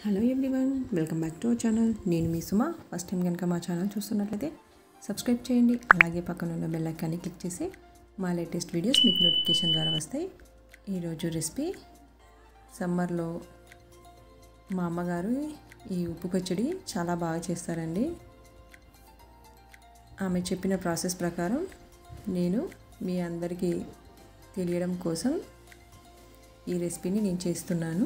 Hello everyone, welcome back to our channel. నేను మీ Suma. First time కనుక మా ఛానల్ చూస్తున్నట్లయితే సబ్స్క్రైబ్ చేయండి. అలాగే పక్కన ఉన్న బెల్ ఐకాన్ని క్లిక్ చేసి మా లేటెస్ట్ వీడియోస్ మీకు నోటిఫికేషన్ ద్వారా వస్తాయి. ఈరోజు రెసిపీ సమ్మర్లో మా అమ్మగారు ఈ ఉప్పు పచ్చడి చాలా బాగా చేస్తారండి. ఆమె చెప్పిన ప్రాసెస్ ప్రకారం నేను మీ అందరికీ తెలియడం కోసం ఈ రెసిపీని నేను చేస్తున్నాను.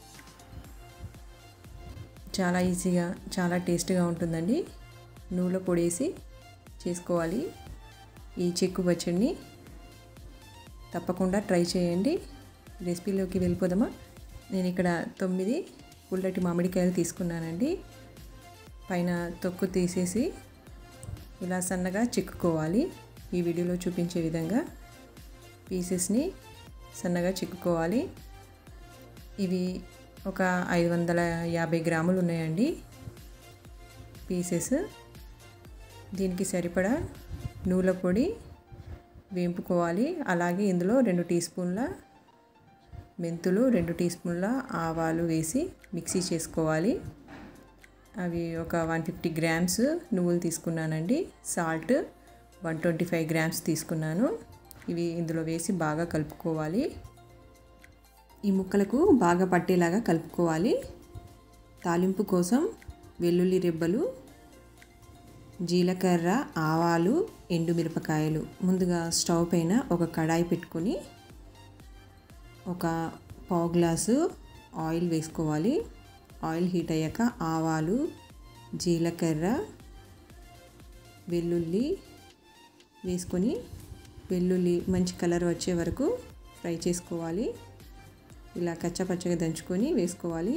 చాలా ఈజీగా, చాలా టేస్ట్గా ఉంటుందండి. నువ్వుల పొడేసి చేసుకోవాలి ఈ చెక్కు పచ్చడిని. తప్పకుండా ట్రై చేయండి. రెసిపీలోకి వెళ్ళిపోదామా? నేను ఇక్కడ 9 పుల్లటి మామిడికాయలు తీసుకున్నానండి. పైన తొక్కు తీసేసి ఇలా సన్నగా చిక్కుకోవాలి. ఈ వీడియోలో చూపించే విధంగా పీసెస్ని సన్నగా చిక్కుకోవాలి. ఇవి ఒక 550 గ్రాములు ఉన్నాయండి పీసెస్. దీనికి సరిపడా నువ్వుల పొడి వేంపుకోవాలి. అలాగే ఇందులో 2 టీ స్పూన్ల మెంతులు, 2 టీ స్పూన్ల ఆవాలు వేసి మిక్సీ చేసుకోవాలి. అవి ఒక 150 గ్రామ్స్ నువ్వులు తీసుకున్నానండి. సాల్ట్ 125 గ్రామ్స్ తీసుకున్నాను. ఇవి ఇందులో వేసి బాగా కలుపుకోవాలి. ఈ ముక్కలకు బాగా పట్టేలాగా కలుపుకోవాలి. తాలింపు కోసం వెల్లుల్లి రెబ్బలు, జీలకర్ర, ఆవాలు, ఎండుమిరపకాయలు. ముందుగా స్టవ్ పైన ఒక కడాయి పెట్టుకొని ఒక పావు గ్లాసు ఆయిల్ వేసుకోవాలి. ఆయిల్ హీట్ అయ్యాక ఆవాలు, జీలకర్ర, వెల్లుల్లి వేసుకొని వెల్లుల్లి మంచి కలర్ వచ్చే వరకు ఫ్రై చేసుకోవాలి. ఇలా కచ్చపచ్చగా దంచుకొని వేసుకోవాలి.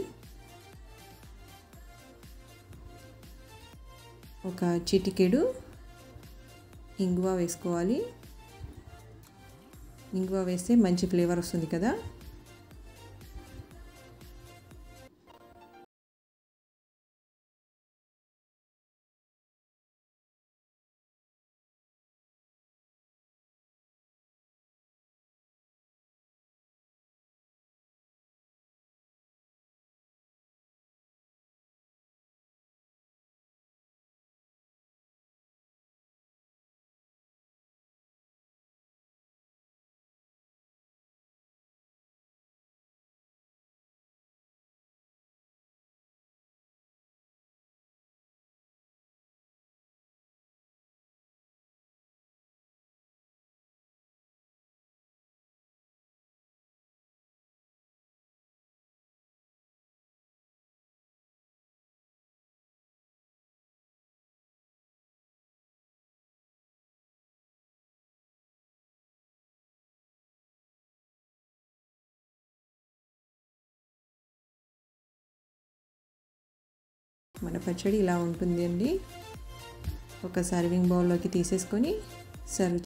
ఒక చిటికెడు ఇంగువ వేసుకోవాలి. ఇంగువ వేస్తే మంచి ఫ్లేవర్ వస్తుంది కదా. మన పచ్చడి ఇలా ఉంటుంది అండి. ఒక సర్వింగ్ బౌల్లోకి తీసేసుకొని సర్వ్